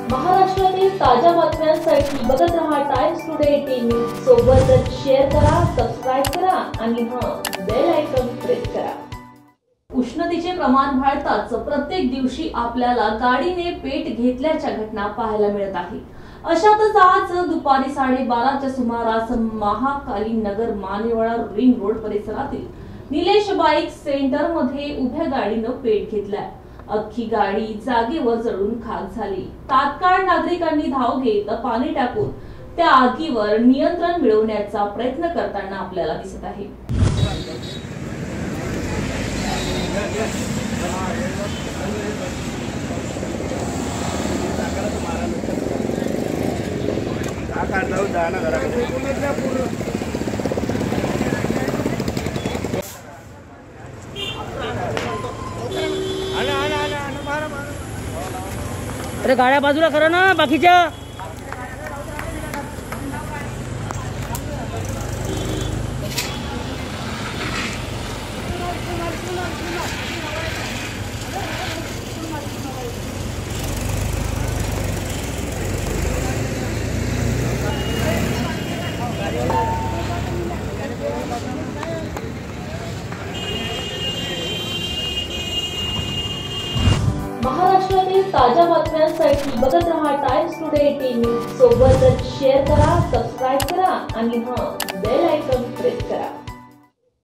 महाराष्ट्रातील ताज्या बातम्यांसाठी बघत रहा टाइम्स टुडे 18 न्यूज. सोबतच शेअर करा, सबस्क्राइब करा आणि बेल आयकॉन प्रेस करा. उष्णतेचे प्रमाण वाढताच प्रत्येक दिवशी आपल्याला गाडीने पेट घेतल्याच्या घटना पाहायला मिळत आहे. अशातच आज दुपारी 12:30च्या सुमारास महाकाली नगर मानेवाडा रिंग रोड परिसरातील निलेश बाईक सेंटर मध्ये उभ्या गाडीनं पेट घेतलाय. अख्खी गाडी जागेवर जळून खाक झाली. तात्काळ नागरिकांनी धाव घेत पाणी टाकून त्या आगीवर नियंत्रण मिळवण्याचा प्रयत्न करताना आपल्याला दिसत आहे. अरे गाड्या बाजूला करा ना बाकीच्या. महाराष्ट्रातील ताज्या बातम्यांसाठी बघत रहा टाइम्स टुडे 18 न्यूज. सोबतच शेअर करा, सबस्क्राइब करा आणि बेल आयकॉन प्रेस करा.